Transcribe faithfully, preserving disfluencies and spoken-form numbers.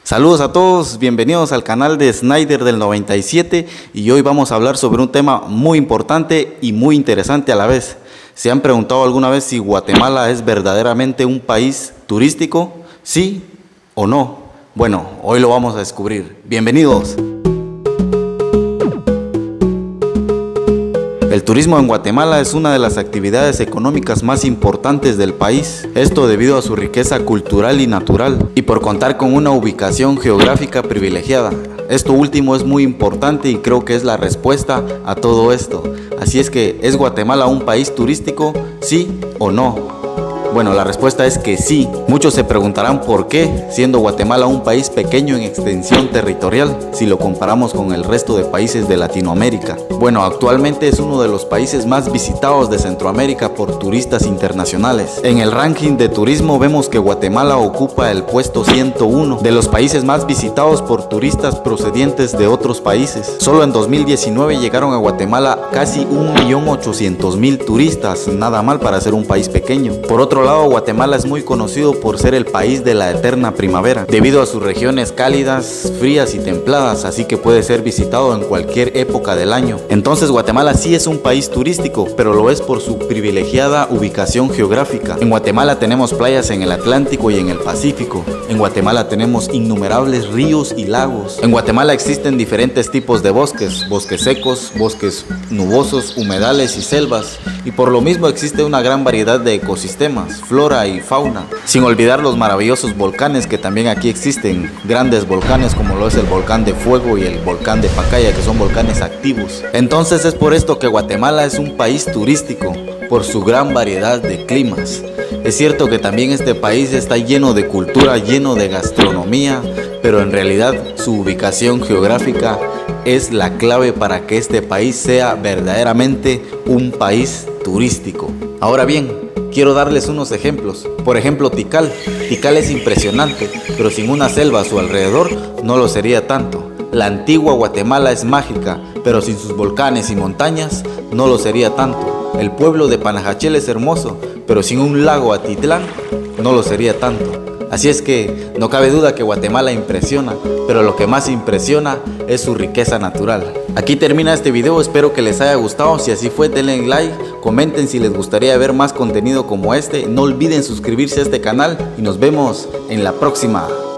Saludos a todos, bienvenidos al canal de Snyder del noventa y siete y hoy vamos a hablar sobre un tema muy importante y muy interesante a la vez. ¿Se han preguntado alguna vez si Guatemala es verdaderamente un país turístico? ¿Sí o no? Bueno, hoy lo vamos a descubrir. Bienvenidos. El turismo en Guatemala es una de las actividades económicas más importantes del país, esto debido a su riqueza cultural y natural, y por contar con una ubicación geográfica privilegiada. Esto último es muy importante y creo que es la respuesta a todo esto. Así es que, ¿es Guatemala un país turístico? ¿Sí o no? Bueno, la respuesta es que sí. Muchos se preguntarán por qué, siendo Guatemala un país pequeño en extensión territorial, si lo comparamos con el resto de países de Latinoamérica. Bueno, actualmente es uno de los países más visitados de Centroamérica por turistas internacionales. En el ranking de turismo vemos que Guatemala ocupa el puesto ciento uno de los países más visitados por turistas procedientes de otros países. Solo en dos mil diecinueve llegaron a Guatemala casi un millón ochocientos mil turistas, nada mal para ser un país pequeño. Por otro lado, Guatemala es muy conocido por ser el país de la eterna primavera, debido a sus regiones cálidas, frías y templadas, así que puede ser visitado en cualquier época del año. Entonces Guatemala sí es un país turístico, pero lo es por su privilegiada ubicación geográfica. En Guatemala tenemos playas en el Atlántico y en el Pacífico. En Guatemala tenemos innumerables ríos y lagos. En Guatemala existen diferentes tipos de bosques, bosques secos, bosques nubosos, humedales y selvas, y por lo mismo existe una gran variedad de ecosistemas, flora y fauna, sin olvidar los maravillosos volcanes que también aquí existen, grandes volcanes como lo es el volcán de Fuego y el volcán de Pacaya, que son volcanes activos. Entonces es por esto que Guatemala es un país turístico, por su gran variedad de climas. Es cierto que también este país está lleno de cultura, lleno de gastronomía, pero en realidad su ubicación geográfica es la clave para que este país sea verdaderamente un país turístico. Ahora bien, quiero darles unos ejemplos. Por ejemplo, Tikal. Tikal es impresionante, pero sin una selva a su alrededor no lo sería tanto. La antigua Guatemala es mágica, pero sin sus volcanes y montañas no lo sería tanto. El pueblo de Panajachel es hermoso, pero sin un lago Atitlán no lo sería tanto. Así es que no cabe duda que Guatemala impresiona, pero lo que más impresiona es su riqueza natural. Aquí termina este video, espero que les haya gustado. Si así fue, denle like, comenten si les gustaría ver más contenido como este. No olviden suscribirse a este canal y nos vemos en la próxima.